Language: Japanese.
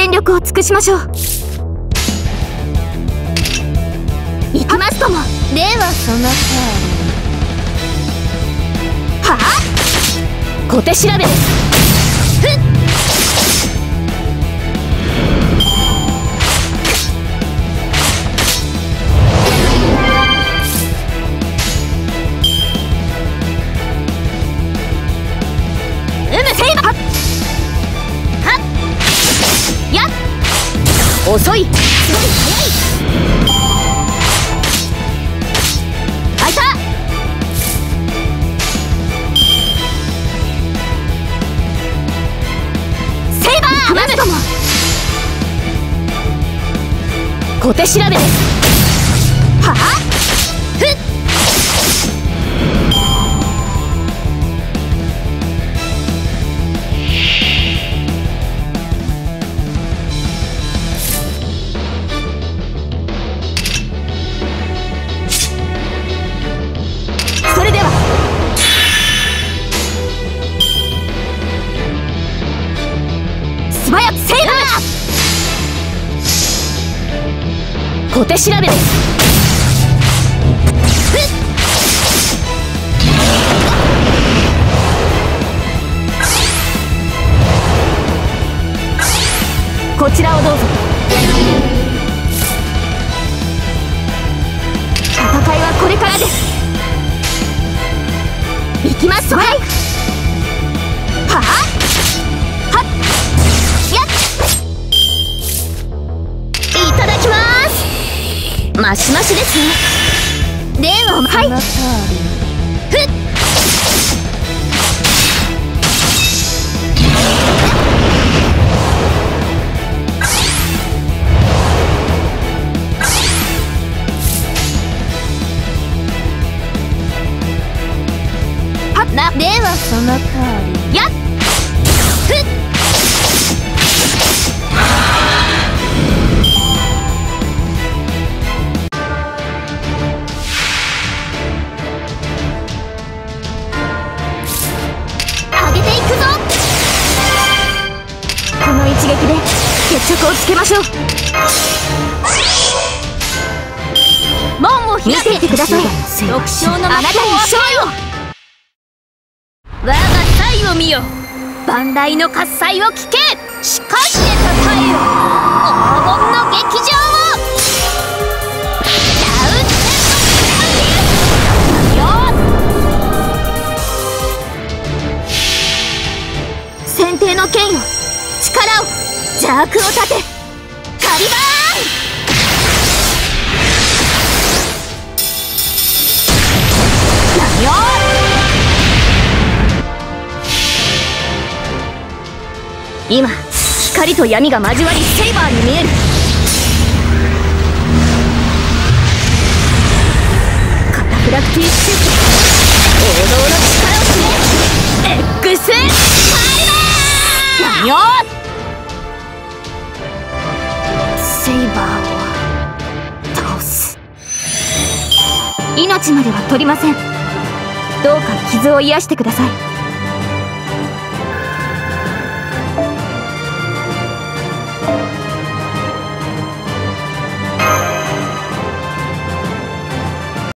全力を尽くしましょう。行きますとも。 ではそのはあ、小手調べです。ふっ、遅い。開いた。セイバームムども。小手調べです。はあ、ふっ、小手調べです。こちらをどうぞ。戦いはこれからです。行きますわ。はい、はあ、はっ、やっ、いただきます。マシマシですね。では、はい、ふっ、はっな。ではその通り。やっ、ふっ、一撃で決着をつけましょう。門を開けていてください。六将のあなたに勝利を。我が才を見よ。万来の喝采を聞け。しかしでたたえよ。黄金の劇場を。先帝の剣よ、力を、邪悪を立て、カリバーン。何を。今光と闇が交わりセイバーに見える。カタフラクティーシュート、王道の力を示す X カリバーン。何を。セイバーを倒す。命までは取りません。どうか傷を癒してください。